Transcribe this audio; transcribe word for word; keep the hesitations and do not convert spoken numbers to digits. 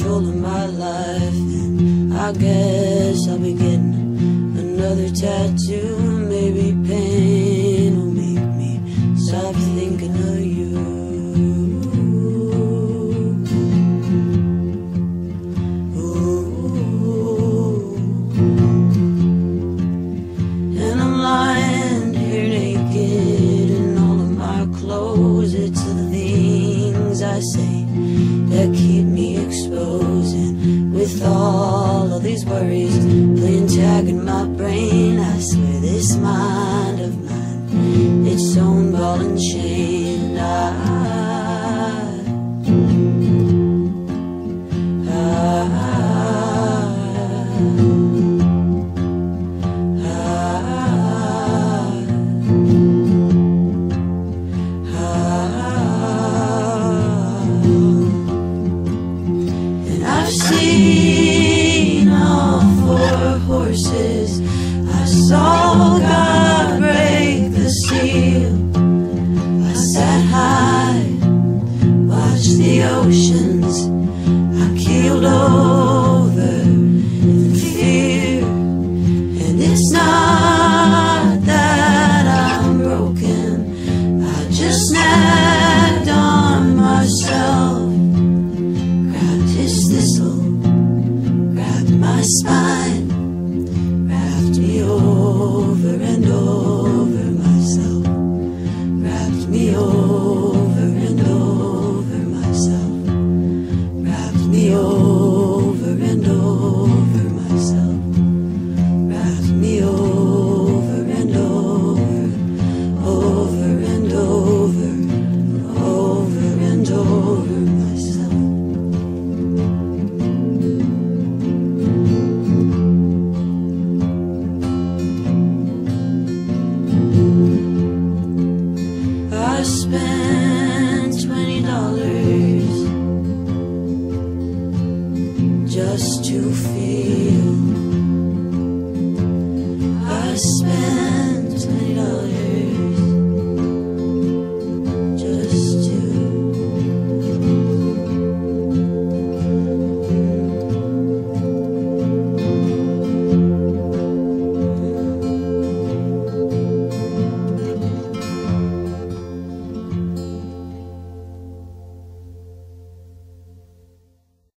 control of my life, then I guess I'll be getting another tattoo. Maybe pain will make me stop thinking of you. Ooh. And I'm lying here naked in all of my clothes. It's the things I say that keep me exposed, and with all of these worries playing tag in my brain, I swear this mind of mine, it's own ball and chain. I, I've seen all four horses. I saw God break the seal. I sat high, watched the oceans. I keeled over